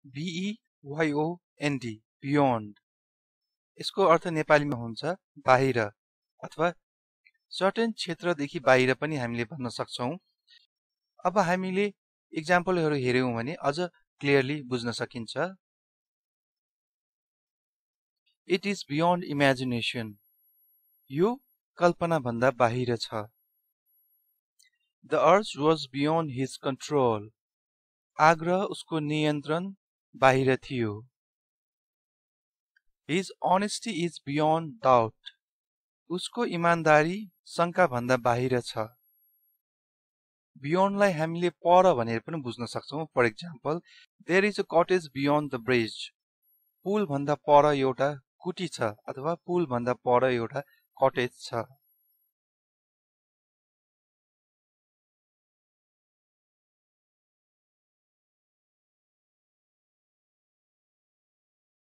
BEYOND beyond यसको अर्थ नेपालीमा हुन्छ बाहिर अथवा सर्टेन क्षेत्रदेखि बाहिर पनि हामीले भन्न सक्छौं। अब हामीले एक्जाम्पलहरु हेर्यौं भने अझ क्लियरली बुझ्न सकिन्छ। इट इज बियोन्ड इमेजिनेसन यो कल्पना भन्दा बाहिर छ। The urge was beyond his control आग्रह उसको नियन्त्रण बाहिर थियो। His honesty is beyond doubt उसको इमानदारी शंका भन्दा बाहिर छ। Beyond लाई हामीले पर भनेर पनि बुझ्न सक्छौं। For example there is a cottage beyond the bridge पुल भन्दा पर एउटा कुटी छ अथवा पुल भन्दा पर एउटा कटेज छ।